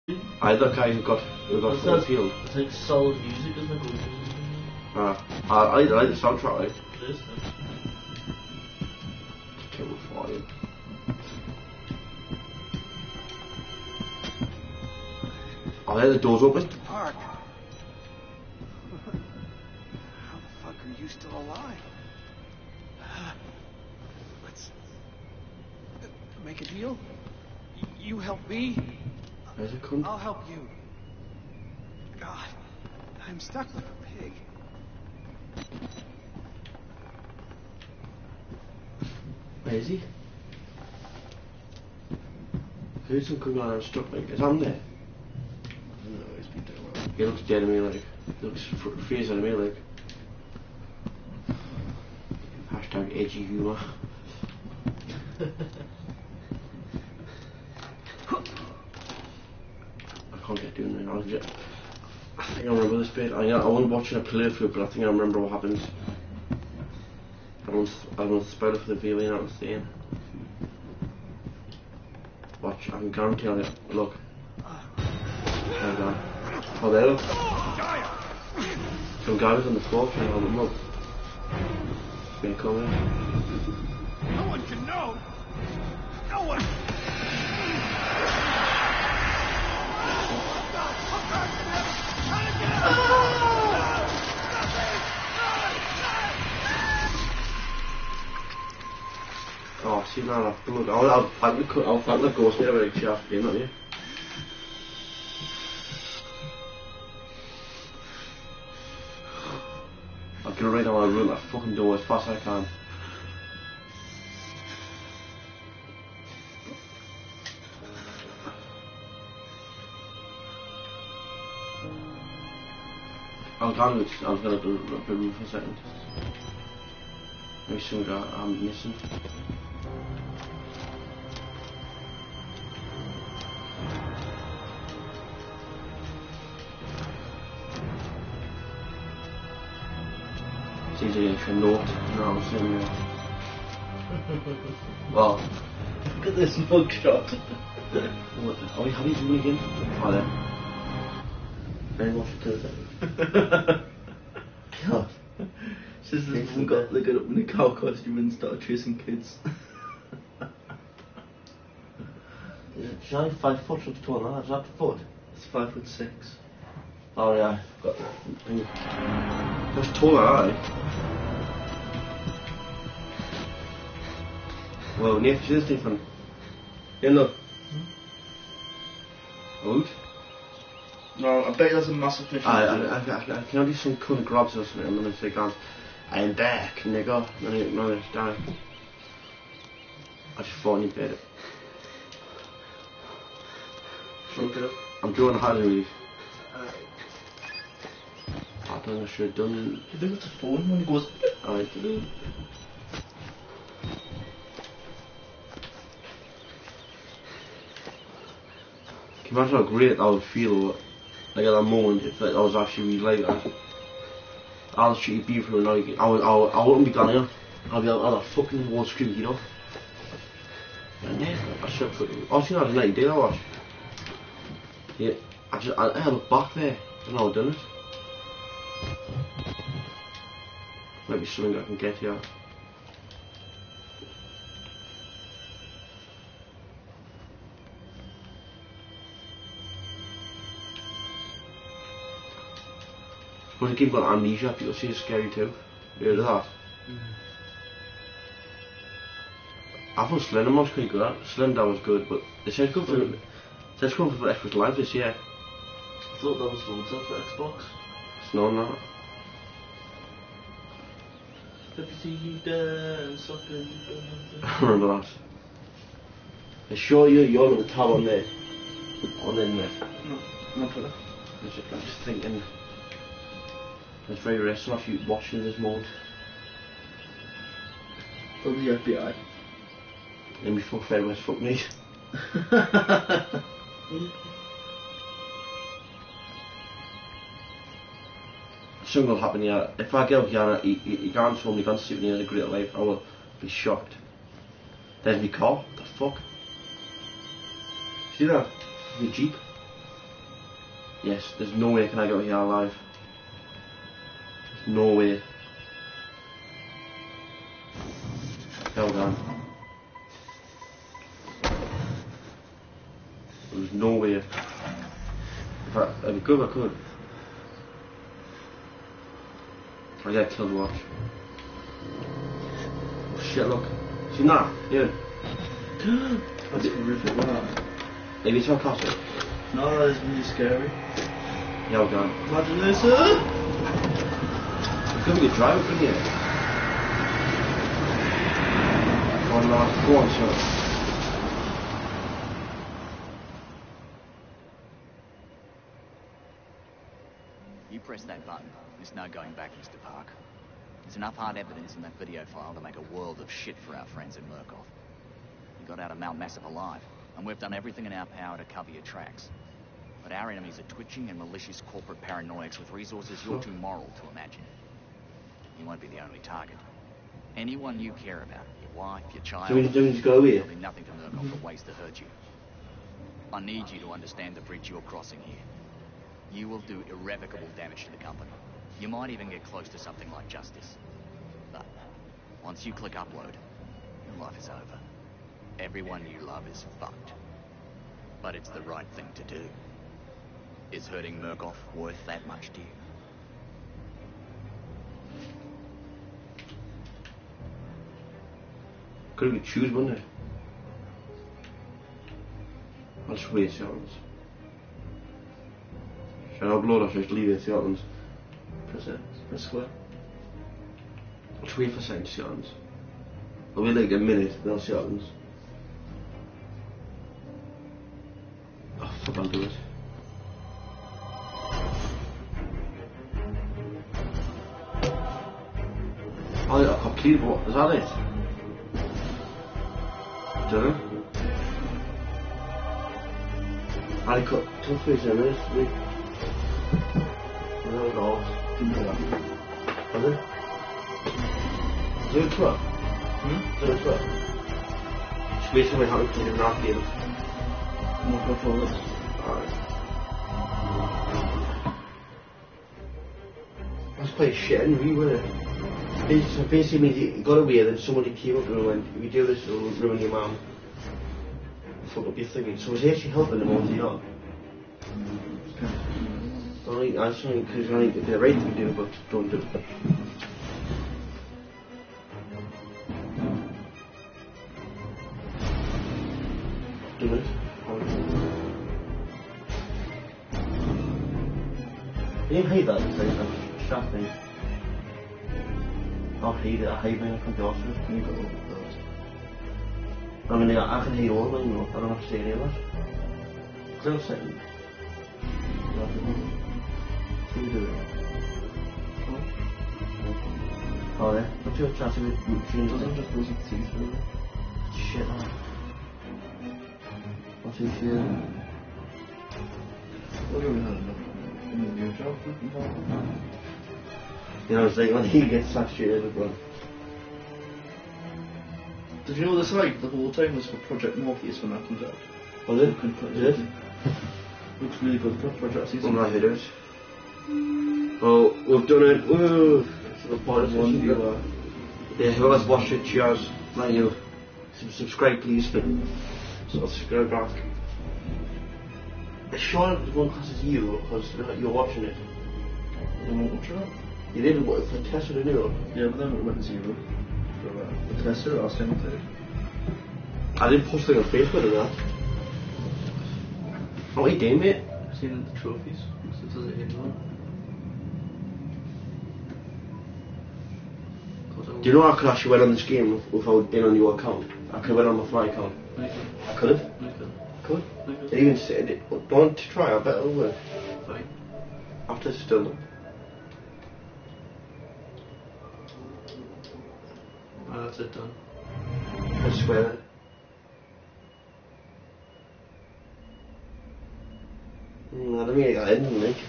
Either guy who got full field. It's like solid music, isn't it? I like the soundtrack, right? It is. Kill for you. Oh, there the door's open. Park. How the fuck are you still alive? Let's make a deal. You help me. There's a cunt. I'll help you. God, I'm stuck like a pig. Where is he? Who's some coming on and stuck like? Is Andy there? No, he's been doing well. He looks dead to me like. He looks face at me like. Hashtag edgy humour. I can't get doing it. I think I remember this bit. I wasn't watching a playthrough, but I think I remember what happens. I won't spoil it for the viewer, you know what I'm saying? Watch, I can guarantee on it. Look. Hold on. Oh, there, look. Some guy was on the floor trying to hold him up. He's gonna come in. No one can know. No one. Oh, see now I've blood. I'll thank the ghost there very shaft in, not you? I'll get right on my room that fucking door as fast as I can. I'm gonna do the room for a second. Maybe some guy I'm missing. Seems like a note. No, I'm saying well, Look at this mugshot. what? Are we having something again? Oh, there. Very much to it. God. Since this one got up in the cow costume and started chasing kids. She's only 5 foot from tall now, is that foot? It's 5'6". Oh yeah, I've got that. That's taller, aren't I? Well, Nate, see this different. Yeah, look. Out. No, I bet there's a massive fish. I can only some cunt grabs or something, and then they go, I'm back, nigga. And then it's down. I just thought you better. Shrunk it up. I'm doing a hard relief. I think I should have done. You think it's a phone when it goes. Alright, to do. Can you imagine how great I would feel like at that moment if I was actually really like that? I'll actually be through now. I wouldn't be gone here. I'll be on that fucking wall screaming, you know? And then I should put. I seen that tonight, did I watch? Yeah, I look back there and I've done it. Might be something I can get here. When a game got Amnesia, people say it's scary too. You heard of that? I thought Slender was quite good. Slender was good, but it said come for Xbox Live this year. I thought that was loads up for Xbox. It's not that. Let me see you dance, sucker. I remember that. I show you your little tab on there. On the internet. No, not for that. I'm just thinking. It's very restful after you watching this mode. From the FBI. Let me fuck Fed West, fuck me. Something will happen here. If I get Yana, he can't film, he can't see me in a great life, I will be shocked. There's my car, what the fuck? See that? The Jeep. Yes, there's no way can I get out here alive. There's no way. Hell down. There's no way. If I could, I could. I get killed, watch. Oh shit, look. See that? Yeah. That's horrific, wow. Have you saw Castle? No, that's really scary. Yeah, well done. Imagine this, You could be a driver, couldn't you? One last, go on, sir. You press that button, there's no going back, Mr. Park. There's enough hard evidence in that video file to make a world of shit for our friends in Murkoff. You got out of Mount Massive alive, and we've done everything in our power to cover your tracks. But our enemies are twitching and malicious corporate paranoics with resources you're too moral to imagine. You won't be the only target. Anyone you care about, your wife, your child, So we just go here? there'll be nothing to Murkoff but ways to hurt you. I need you to understand the bridge you're crossing here. You will do irrevocable damage to the company. You might even get close to something like justice. But once you click upload, your life is over. Everyone you love is fucked. But it's the right thing to do. Is hurting Murkoff worth that much to you? Could we choose, wouldn't it? I'll just wait seconds. Should I upload or should I just leave it seconds? Press it. Press square. I'll just wait for seconds. I'll wait like a minute, then I'll see what happens. Oh fuck, I'll do it. Oh, I completed what? Is that it? Dunno. I cut 2 minutes. That was all. Was it? Do it truck. Do it truck. Just wait till we have it to not get it. More controllers. Alright. That's quite shit, and we were. So basically means you got away, then somebody came up and went, if you do this, it'll ruin your mum. Fuck up your thinking. So was he actually helping them all the yard? I just think because I think they're right to do, but don't do it. Do it. I didn't hate that, it's strap thing. I hate it, I hate being a computer. You got all those. I mean, I can hate all of them, you know, I don't have to say any of it. Because I'm saying, what are you doing? Oh, yeah? What's your chatting with routines? Doesn't just lose its teeth, really. Shit, man. What's he doing? What do we have in the new job? You know, it's like when he gets saturated as well. Did you know the site the whole time was for Project Morpheus when that comes out? Was it? Did it? Looks really good for Project Season. One of my videos. Oh, we've done it. Woo! So the part One viewer. Yeah, whoever's watched it, cheers. Thank you. Subscribe, please. So I'll subscribe back. It's sure the one class is you because you're watching it. You won't watch it? You did what for Tessa to do? Yeah, but then it went 0 for the tester last time I played. I didn't post it on Facebook or that. Oh, what are you doing, mate? Seen the trophies. So it does it in one. Do you know I could actually win on this game without being on your account? I could win on my fly account. No, you I could have. can. No, you can. Could. No, you It can. even said it. Don't try, I bet it'll work. Fine. After it's still done. Oh, that's it done. I swear. I don't think I got anything, like.